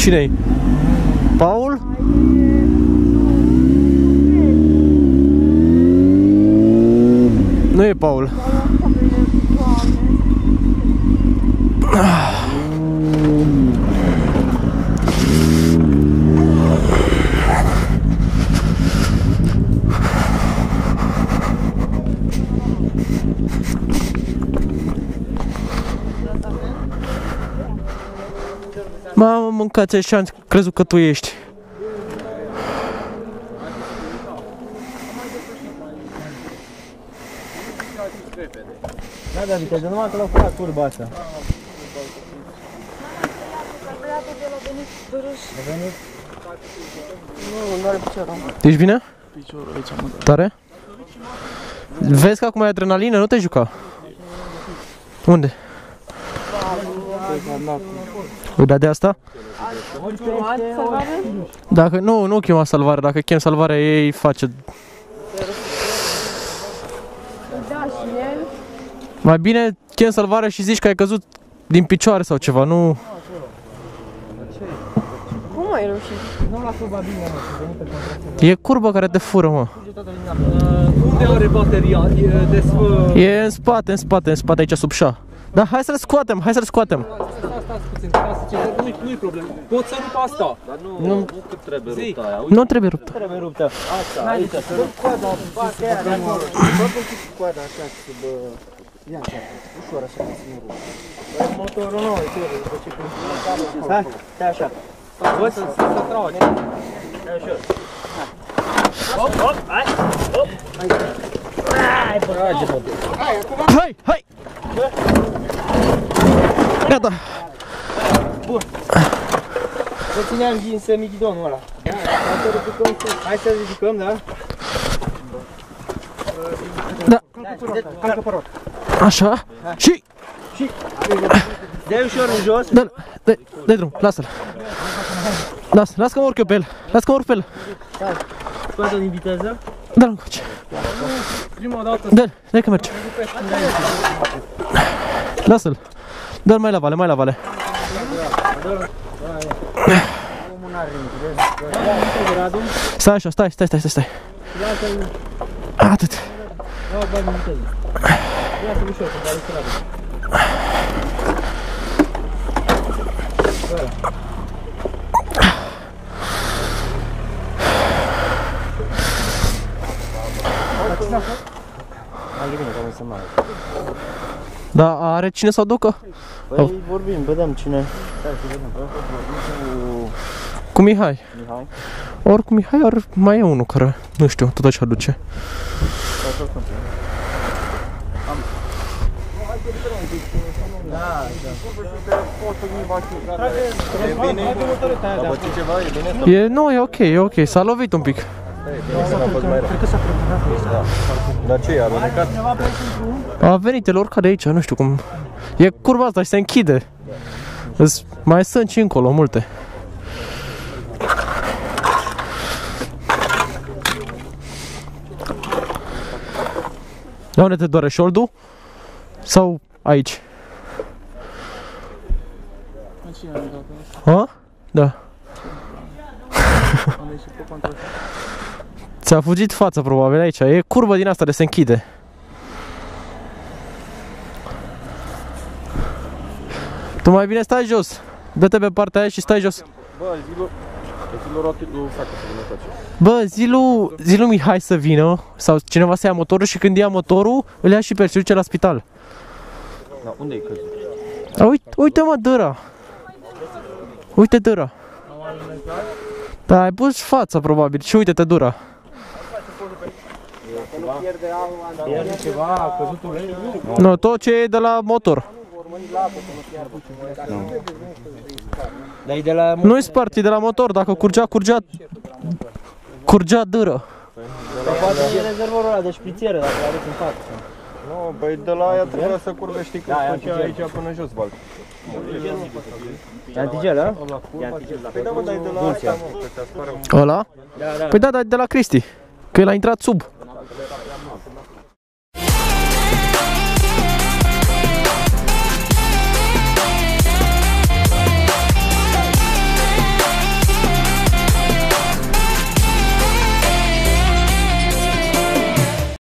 Cine-i? Paul? Nu e Paul. Mamă, mâncați așa, am crezut că tu ești. Da, viteză, numai că l-au furat curba asta. A venit? Nu are piciorul. Ești bine? Piciorul aici, mă. Tare? Vezi că acum e adrenalină, nu te juca. Unde? Uite de asta? Dacă nu chema salvare, dacă chem salvarea ei face. Mai bine chem salvarea și zici că ai căzut din picioare sau ceva, nu. Cum ai reușit? Nu la curba bine, mă, și venit pe contracție. E curba care te fură, mă. Unde are bateria? E în spate, aici sub șa. Da, hai să-l scoatem, hai să-l scoatem. Nu-i problemă. Pot să rup asta. Dar nu cât trebuie ruptă aia. Nu trebuie ruptă. Trebuie ruptă. Asta, aici. Să rup coada. Coada așa sub... Ia așa, ușor așa, să nu rup. Motorul nou, hai, stai așa. Vă să tragi. Stai ușor. Hop, hop, hai, hop. Hai, bă, trage, bă. Hai! Gata! Bun. Să țineam din semigidonul ăla. Hai să ridicăm, da? Da. Calcă pe rot. Așa. Și... Dă-i ușor în jos. Dă-i drum, lasă-l. Lasă că mă urc eu pe el. Lasă că mă urc pe el. Scoate-o din viteză. Dă-l încoace. Prima dată. Dă-i că merge. Lasă-l. Dă-l mai la vale, mai la vale. Stai așa, stai. Atât. Da, are cine să o ducă? Păi vorbim, vedem cine. Cu Mihai. Ori cu Mihai, ori mai e unul care, nu știu, tot așa duce. Nu, e ok, s-a lovit un pic. Dar ce, a alunecat? A venit, el urca de aici, nu știu cum. E curba asta și se închide. Mai sunt și încolo multe. De unde te doare șoldul? Sau aici? Ha? Da. Ți-a fugit fața probabil aici, e curbă din asta de se închide. Tu mai bine stai jos. Dă-te pe partea aia și stai jos. Bă, zi lui Mihai să vină sau cineva să ia motorul și când ia motorul îl ia și pe el și duce la spital. Da, unde e căzut? Uite mă, dăra. Uite dăra. Da, ai pus fața probabil și uite-te dura. Pierde ceva, a căzut ulei? Nu, tot ce e de la motor. Dar e de la... Nu-i spart, e de la motor, dacă curgea dâră. Poate e rezervorul ăla de șprițieră, dacă l-aveți în față. Nu, băi, de la aia trebuia să curbe, știi că făcea aici până jos, Val. E antigel, a? Păi da, mă, dar e de la asta, mă, că te aspară un... Ăla? Da. Păi da, dar de la Cristi, că el a intrat sub.